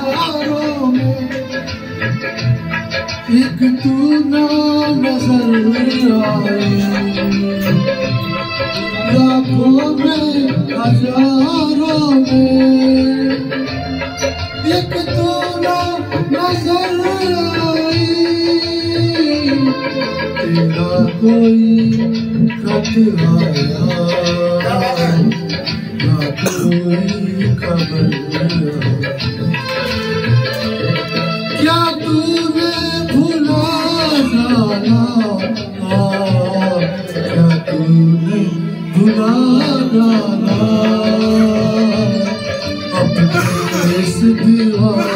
हजारों में एक तू ना नजर आए, लाखों में हजारों में एक तू ना नजर आई। तेरा कोई खत आया ना कोई खबर, क्या तूने भुला डाला, क्या तूने भुला डाला अपने इस दीवार